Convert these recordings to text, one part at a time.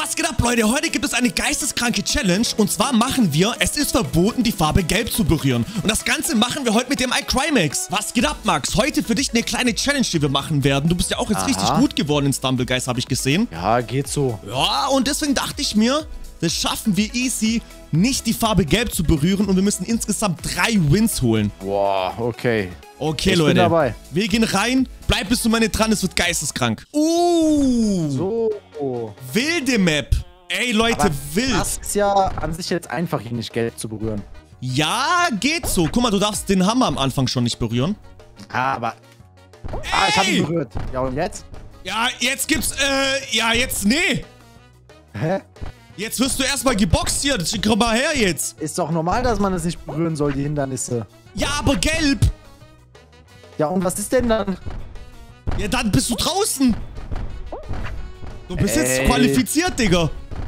Was geht ab, Leute? Heute gibt es eine geisteskranke Challenge. Und zwar machen wir, es ist verboten, die Farbe Gelb zu berühren. Und das Ganze machen wir heute mit dem iCrymax. Was geht ab, Max? Heute für dich eine kleine Challenge, die wir machen werden. Du bist ja auch jetzt richtig gut geworden in Stumbleguys, habe ich gesehen. Ja, geht so. Ja, und deswegen dachte ich mir, das schaffen wir easy, nicht die Farbe Gelb zu berühren. Und wir müssen insgesamt 3 Wins holen. Boah, okay. Okay, ich Leute. bin dabei. Wir gehen rein. Bleib bis zum Ende dran, es wird geisteskrank. So. Wilde Map. Ey, Leute, Aber wild. das ist ja an sich jetzt einfach, hier nicht Gelb zu berühren. Ja, geht so. Guck mal, du darfst den Hammer am Anfang schon nicht berühren. Aber... ich hab ihn berührt. Ja, und jetzt? Ja, jetzt gibt's, nee. Hä? Jetzt wirst du erstmal geboxt hier. Komm mal her jetzt. Ist doch normal, dass man es nicht berühren soll, die Hindernisse. Ja, aber gelb. Ja, und was ist denn dann? Ja, dann bist du draußen. Du bist jetzt qualifiziert, Digga.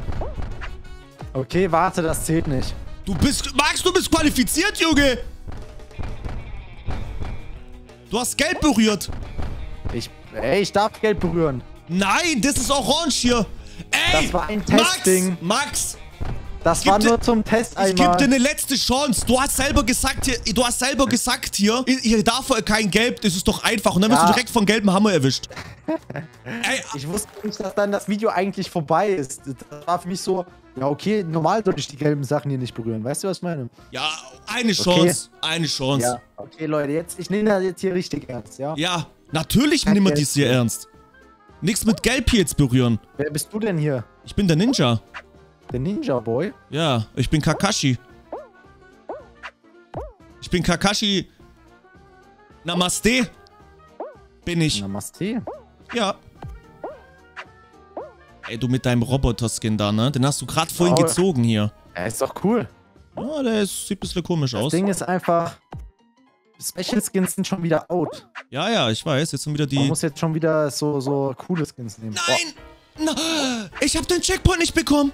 Okay, warte, das zählt nicht. Max, du bist qualifiziert, Junge. Du hast gelb berührt. Ich darf Gelb berühren. Nein, das ist orange hier. Ey, das war ein Testing. Max. Das war nur zum Test einmal. Ich gebe dir eine letzte Chance. Du hast selber gesagt hier, hier darf kein Gelb, das ist doch einfach. Und dann wirst du direkt von gelbem Hammer erwischt. Ey, ich wusste nicht, dass dann das Video eigentlich vorbei ist. Das war für mich so, ja okay, normal sollte ich die gelben Sachen hier nicht berühren. Weißt du, was ich meine? Ja, eine Chance. Eine Chance. Ja, okay, Leute, ich nehme das jetzt hier richtig ernst, ja? Ja, natürlich nehmen wir dies hier ernst. Nichts mit Gelb hier jetzt berühren. Wer bist du denn hier? Ich bin der Ninja. Der Ninja Boy? Ja, ich bin Kakashi. Ich bin Kakashi. Namaste. Bin ich. Namaste? Ja. Ey, du mit deinem Roboter-Skin da, ne? Den hast du gerade vorhin gezogen hier. Ja, ist doch cool. Ja, der sieht ein bisschen komisch aus. Das Ding ist einfach... Special Skins sind schon wieder out. Ja, ja, ich weiß. Jetzt sind wieder die... Man muss jetzt schon wieder so coole Skins nehmen. Nein! Oh. Ich hab den Checkpoint nicht bekommen.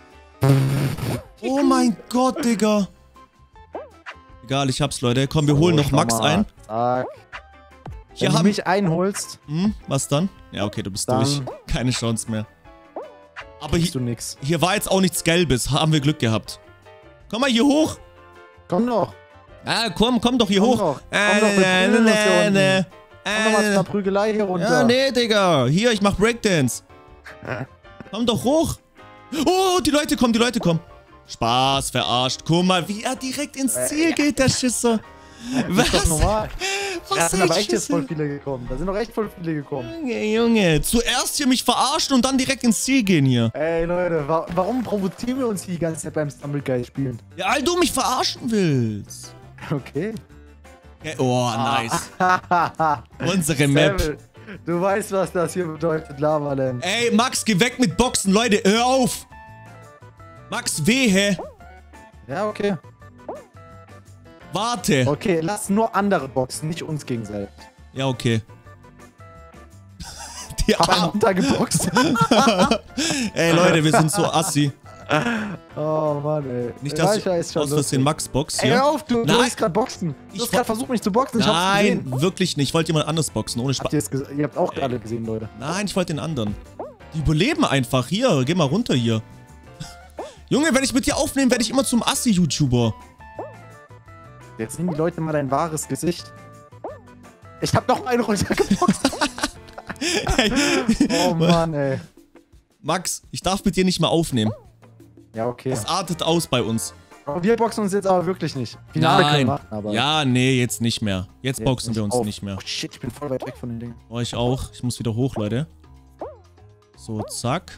Oh mein Gott, Digga. Egal, ich hab's, Leute. Komm, wir holen noch Max ein. Zack. Wenn du mich einholst... Was dann? Ja, okay, du bist durch. Keine Chance mehr. Aber hier war jetzt auch nichts Gelbes. Haben wir Glück gehabt. Komm mal hier hoch. Komm doch. Ah, komm doch hier hoch. Komm doch mal zu einer Prügelei hier runter. Ja, nee, Digga. Hier, ich mach Breakdance. Komm doch hoch. Oh, die Leute kommen. Spaß, verarscht. Guck mal, wie er direkt ins Ziel geht, der Schisser. Was? Das ist doch normal. Was da sind aber echt jetzt voll viele gekommen. Junge. Zuerst hier mich verarschen und dann direkt ins Ziel gehen hier. Ey, Leute, warum provozieren wir uns hier die ganze Zeit beim Stumbleguys spielen? Ja, weil du mich verarschen willst. Okay. Oh, nice. Unsere Map. Du weißt, was das hier bedeutet, Lavaland. Ey, Max, geh weg mit Boxen, Leute. Hör auf. Max, wehe. Ja, okay. Warte. Okay, lass nur andere boxen, nicht uns gegenseitig. Ja, okay. Die haben runtergeboxt. Ey, Leute, wir sind so assi. Oh, Mann, ey. Nicht, dass du aus Versehen Max boxt hier. Ey, hör auf, du willst gerade boxen. Du hast gerade versucht, mich zu boxen. Ich hab's gesehen. Nein, wirklich nicht. Ich wollte jemand anderes boxen, ohne Spaß. Ihr habt auch gerade gesehen, Leute. Nein, ich wollte den anderen. Die überleben einfach. Hier, geh mal runter hier. Junge, wenn ich mit dir aufnehme, werde ich immer zum Assi-YouTuber. Jetzt sehen die Leute mal dein wahres Gesicht. Ich hab noch einen runtergeboxt. Oh Mann, ey. Max, ich darf mit dir nicht mehr aufnehmen. Ja, okay. Das artet aus bei uns. Wir boxen uns jetzt aber wirklich nicht. Nein. Machen, aber ja, nee, jetzt nicht mehr. Jetzt boxen wir uns nicht mehr. Oh shit, ich bin voll weit weg von den Dingen. Oh, ich auch. Ich muss wieder hoch, Leute. So, zack.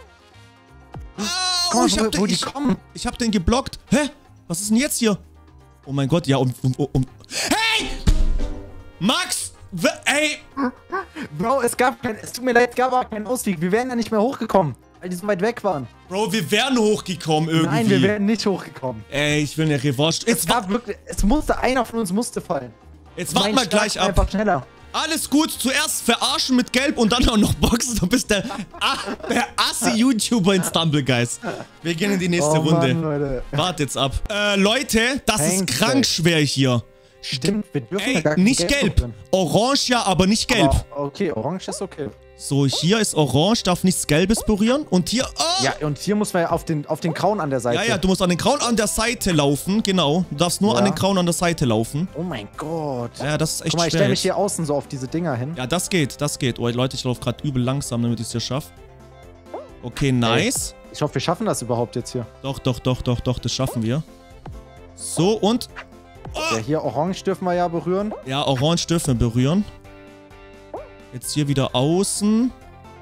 Oh, ich hab den geblockt. Hä? Was ist denn jetzt hier? Oh mein Gott, ja, Hey! Max! Ey! Bro, es tut mir leid, es gab aber keinen Ausweg. Wir wären ja nicht mehr hochgekommen, weil die so weit weg waren. Bro, wir wären hochgekommen irgendwie. Nein, wir wären nicht hochgekommen. Ey, ich will eine Revanche. Einer von uns musste fallen. Jetzt warten wir gleich ab. Einfach schneller. Alles gut, zuerst verarschen mit Gelb und dann auch noch boxen. Du bist der Assi-YouTuber in Stumbleguys. Wir gehen in die nächste Runde. Mann, Leute. Wart jetzt ab. Leute, das ist krank schwer hier. Stimmt, wir dürfen nicht gelb. Orange ja, aber nicht gelb. Okay, orange ist okay. So, hier ist orange, darf nichts Gelbes berühren. Und hier... Oh! Ja, und hier muss man ja auf den grauen an der Seite. Ja, du musst an den grauen an der Seite laufen. Genau. Du darfst nur an den grauen an der Seite laufen. Oh mein Gott. Ja, das ist echt schwer. Guck mal, ich stelle mich hier außen so auf diese Dinger hin. Ja, das geht. Oh, Leute, ich laufe gerade übel langsam, damit ich es hier schaffe. Okay, nice. Ey, ich hoffe, wir schaffen das überhaupt jetzt hier. Doch, das schaffen wir. So, und... Oh. Ja, hier orange dürfen wir ja berühren. Ja, orange dürfen wir berühren. Jetzt hier wieder außen.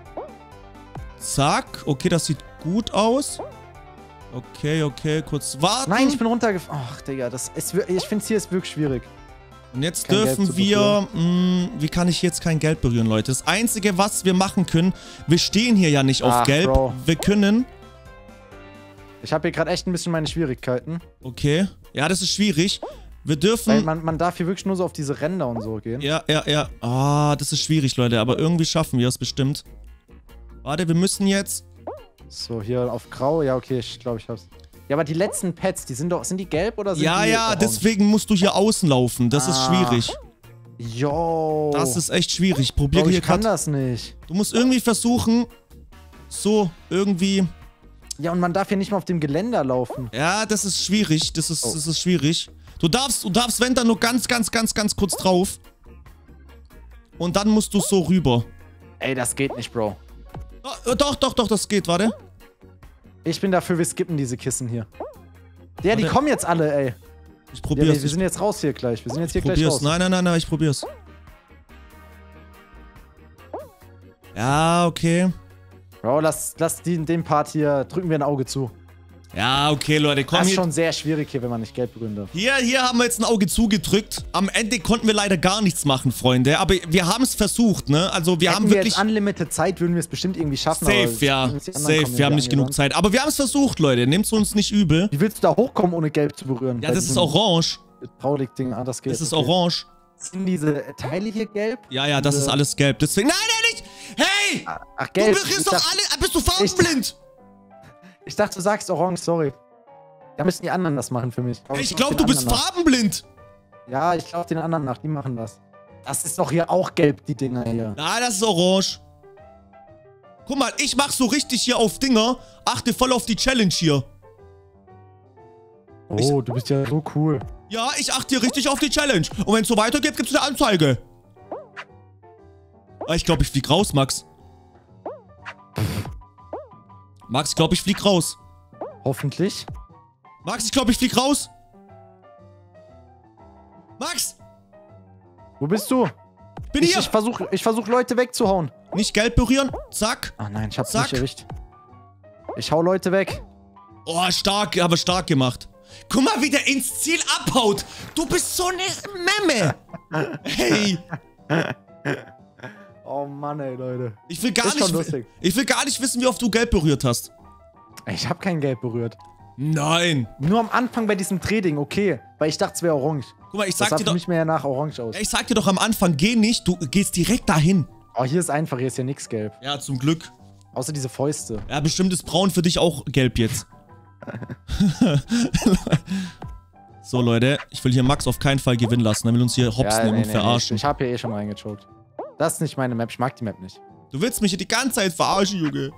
Zack. Okay, das sieht gut aus. Okay, kurz warten. Nein, ich bin runtergefallen. Ach, Digga, ich finde es hier ist wirklich schwierig. Und jetzt dürfen wir... wie kann ich jetzt kein Gelb berühren, Leute? Das Einzige, was wir machen können... Wir stehen hier ja nicht auf Gelb. Bro. Wir können... Ich habe hier gerade echt ein bisschen meine Schwierigkeiten. Okay. Ja, das ist schwierig. Wir dürfen... Weil man darf hier wirklich nur so auf diese Ränder und so gehen. Ja. Ah, das ist schwierig, Leute. Aber irgendwie schaffen wir es bestimmt. Warte, wir müssen jetzt... So, hier auf grau. Ja, okay, ich glaube, ich hab's. Ja, aber die letzten Pads, sind die gelb oder sind die Ja, orange? deswegen musst du hier außen laufen. Das ist schwierig. Jo. Das ist echt schwierig. Probier hier ich kann grad... das nicht. Du musst irgendwie versuchen... So, irgendwie... Ja, und man darf hier nicht mal auf dem Geländer laufen. Ja, das ist schwierig. Das ist schwierig. Du darfst, wenn dann nur ganz kurz drauf. Und dann musst du so rüber. Ey, das geht nicht, Bro. Doch, das geht, warte. Ich bin dafür, wir skippen diese Kissen hier. Ja, die kommen jetzt alle, ey. Ich probier's. Ja, wir sind jetzt raus hier gleich. Wir sind jetzt hier gleich raus. Nein, ich probier's. Ja, okay. Bro, lass den Part hier, drücken wir ein Auge zu. Ja, okay, Leute, komm. Das ist schon sehr schwierig hier, wenn man nicht gelb berühren darf. Hier haben wir jetzt ein Auge zugedrückt. Am Ende konnten wir leider gar nichts machen, Freunde. Aber wir haben es versucht, ne? Also wir haben wirklich... Hätten wir jetzt unlimited Zeit, würden wir es bestimmt irgendwie schaffen. Safe, ja. Safe, wir haben nicht genug Zeit. Aber wir haben es versucht, Leute. Nehmt's uns nicht übel. Wie willst du da hochkommen, ohne gelb zu berühren? Ja, das ist orange. Traurig-Ding, das geht. Das ist orange. Sind diese Teile hier gelb? Ja, das ist alles gelb. Deswegen... Nein, nicht! Hey! Ach, gelb. Du berührst doch alle... Bist du farbenblind? Ich dachte, du sagst orange, sorry. Da müssen die anderen das machen für mich. Ich glaube, du bist farbenblind. Ja, ich glaube den anderen nach. Die machen das. Das ist doch hier auch gelb, die Dinger hier. Nein, das ist orange. Guck mal, ich mach so richtig hier auf Dinger. Achte voll auf die Challenge hier. Oh, du bist ja so cool. Ja, ich achte hier richtig auf die Challenge. Und wenn es so weitergeht, gibt's eine Anzeige. Ich glaube, ich flieg raus, Max. Max, ich glaube, ich flieg raus. Hoffentlich. Max, ich glaube, ich flieg raus. Max! Wo bist du? Bin hier. Ich versuch Leute wegzuhauen. Nicht gelb berühren. Zack. Ah nein, ich hab's nicht erwischt. Ich hau Leute weg. Oh, stark, aber stark gemacht. Guck mal, wie der ins Ziel abhaut. Du bist so eine Memme. Hey. Oh Mann, ey, Leute. Ich will gar nicht wissen, wie oft du gelb berührt hast. Ich hab kein Gelb berührt. Nein. Nur am Anfang bei diesem Trading, okay. Weil ich dachte, es wäre orange. Guck mal, ich sag dir doch... nicht mehr nach orange aus. Ich sag dir doch am Anfang, geh nicht, du gehst direkt dahin. Oh, hier ist einfach, hier ist ja nichts gelb. Ja, zum Glück. Außer diese Fäuste. Ja, bestimmt ist braun für dich auch gelb jetzt. So, Leute, ich will hier Max auf keinen Fall gewinnen lassen. Er will uns hier hops nehmen und verarschen. Ich hab hier eh schon reingechoked. Das ist nicht meine Map, ich mag die Map nicht. Du willst mich hier die ganze Zeit verarschen, Junge.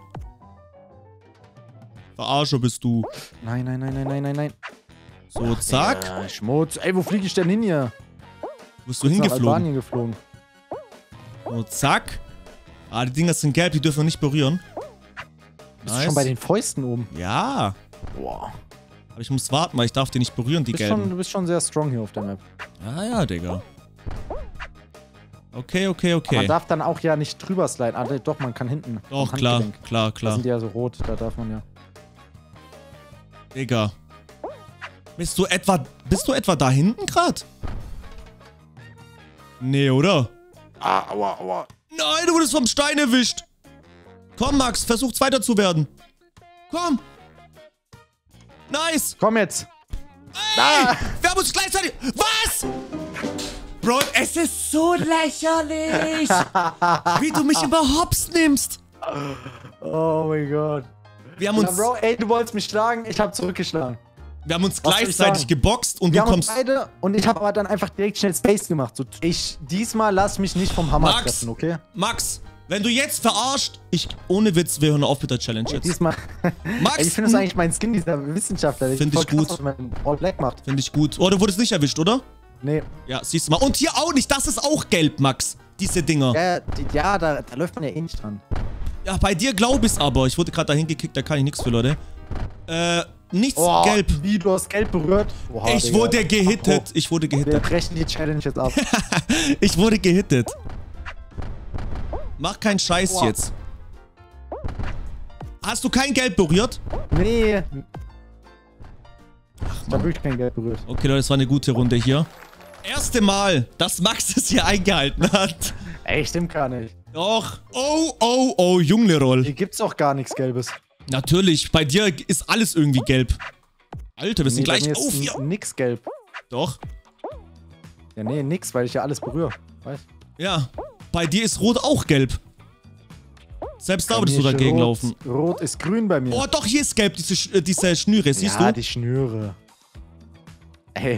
Verarscher bist du. Nein. So, zack. Ja, Schmutz. Ey, wo fliege ich denn hin hier? Wo bist du hingeflogen? Nach Albanien geflogen. So, zack. Ah, die Dinger sind gelb, die dürfen wir nicht berühren. Bist du schon bei den Fäusten oben? Ja. Boah. Aber ich muss warten, weil ich darf die nicht berühren, die gelben. Du bist schon sehr strong hier auf der Map. Ja, Digga. Okay. Man darf dann auch ja nicht drüber sliden. Ah, doch, man kann hinten. Doch, klar. Da sind die ja so rot, da darf man ja. Digga. Bist du etwa da hinten gerade? Nee, oder? Aua. Nein, du wurdest vom Stein erwischt. Komm, Max, versuch Zweiter zu werden. Komm. Nice. Komm jetzt. Ey, wir haben uns gleichzeitig... Was? Bro, es ist so lächerlich. Wie du mich überhaupt nimmst. Oh mein Gott. Wir haben uns... Ja, Bro, ey, du wolltest mich schlagen, ich hab zurückgeschlagen. Wir haben uns gleichzeitig geboxt und wir du kommst... Beide, und ich habe aber dann einfach direkt schnell Space gemacht. So, diesmal lass mich nicht vom Hammer treffen, okay? Max, Wenn du jetzt verarscht, ohne Witz, wir hören auf mit der Challenge Ey, jetzt. diesmal. Max, Ey, ich finde das eigentlich mein Skin, dieser Wissenschaftler. Find ich gut. Krass, was man All Black macht. Finde ich gut. Oh, du wurdest nicht erwischt, oder? Nee. Ja, siehst du mal. Und hier auch nicht. Das ist auch gelb, Max. Diese Dinger. Ja, da läuft man ja eh nicht dran. Ja, bei dir glaube ich es aber. Ich wurde gerade dahin gekickt, da kann ich nichts für, Leute. Nichts gelb. Wie, du hast gelb berührt? Oha, Ich wurde gehittet. Ich wurde Wir gehittet. brechen die Challenge jetzt ab. Ich wurde gehittet. Mach keinen Scheiß Boah. jetzt. Hast du kein Gelb berührt? Nee. Da habe ich kein Gelb berührt. Okay, Leute, das war eine gute Runde hier. Erste Mal, dass Max es hier eingehalten hat. Ey, stimmt gar nicht. Doch. Oh, oh, oh, Jungleroll. Hier gibt's auch gar nichts Gelbes. Natürlich, bei dir ist alles irgendwie gelb. Alter, wir sind bei gleich mir auf ist hier. nix gelb. Doch. Ja, nee, nix, weil ich ja alles berühre. Weißt Ja. Bei dir ist rot auch gelb. Selbst da Bei würdest mir du ist dagegen rot, laufen. Rot ist grün bei mir. Oh, doch, hier ist gelb, diese Schnüre, siehst ja, du? die Schnüre. Ey.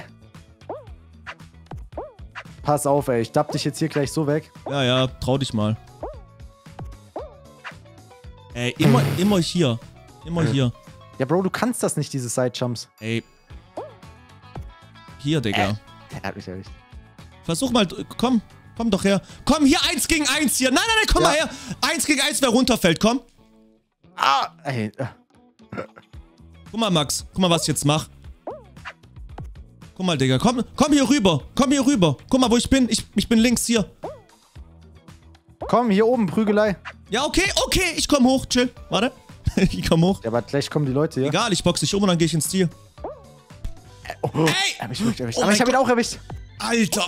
Pass auf, ey. Ich dapp dich jetzt hier gleich so weg. Ja, ja, trau dich mal. Ey, immer hier. Immer hier. Ja, Bro, du kannst das nicht, diese Sidejumps. Ey. Hier, Digga. Der hat mich erwischt. Versuch mal, komm. Komm doch her. Komm, hier 1 gegen 1 hier. Nein, nein, nein, komm mal her. 1 gegen 1, wer runterfällt, komm. Ah, ey. Guck mal, Max. Guck mal, was ich jetzt mach. Guck mal, Digga. Komm hier rüber. Komm hier rüber. Guck mal, wo ich bin. Ich bin links hier. Komm, hier oben, Prügelei. Ja, okay, okay. Ich komm hoch. Chill. Warte. Ich komm hoch. Ja, aber gleich kommen die Leute hier. Egal, ich box dich um und dann gehe ich ins Ziel. Oh, Ey! erwischt. Oh Aber ich mein hab ihn auch erwischt. Alter.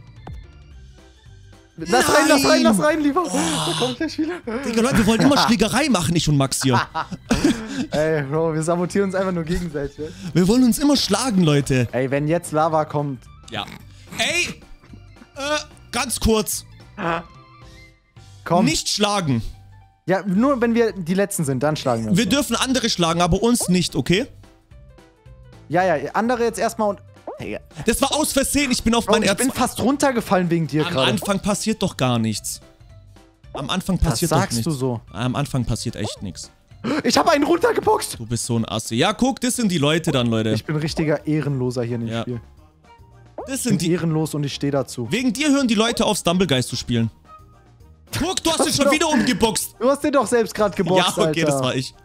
Lass rein, lieber. Da kommt gleich wieder. Digga, Leute, wir wollen immer Schlägerei machen, ich und Max hier. Ey, Bro, wir sabotieren uns einfach nur gegenseitig. Wir wollen uns immer schlagen, Leute. Ey, wenn jetzt Lava kommt. Ja. Ey, ganz kurz. Komm. Nicht schlagen. Ja, nur wenn wir die Letzten sind, dann schlagen wir uns. Wir dürfen andere schlagen, aber uns nicht, okay? Ja, andere jetzt erstmal und... Hey, Das war aus Versehen, ich bin auf Bro, mein ich bin fast runtergefallen wegen dir Am gerade. Anfang passiert doch gar nichts. Am Anfang passiert Das doch sagst nichts. du so. Am Anfang passiert echt nichts. Ich habe einen runtergeboxt. Du bist so ein Assi. Ja, guck, das sind die Leute dann, Leute. Ich bin richtiger Ehrenloser hier in dem Ja. Spiel. Das Ich sind bin die... ehrenlos und ich stehe dazu. Wegen dir hören die Leute auf, Stumblegeist zu spielen. Guck, du hast dich schon wieder umgeboxt. Du hast den doch selbst gerade geboxt, Ja, okay, Alter. das war ich.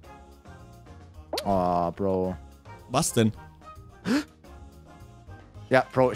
Oh, Bro. Was denn? Ja, Bro,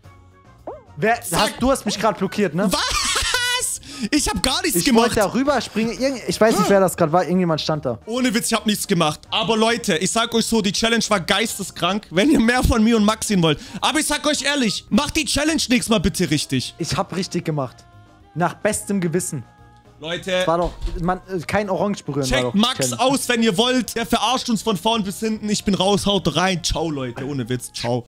du hast mich gerade blockiert, ne? Was? Ich hab gar nichts Ich gemacht. wollte da rüberspringen. Ich weiß nicht, wer das gerade war. Irgendjemand stand da. Ohne Witz, ich hab nichts gemacht. Aber Leute, ich sag euch so, die Challenge war geisteskrank, wenn ihr mehr von mir und Max sehen wollt. Aber ich sag euch ehrlich, macht die Challenge nächstes Mal bitte richtig. Ich hab richtig gemacht. Nach bestem Gewissen. Leute, War doch, kein Orange berühren. war checkt doch Max Challenge. aus, wenn ihr wollt. Der verarscht uns von vorn bis hinten. Ich bin raus, haut rein. Ciao, Leute, ohne Witz. Ciao.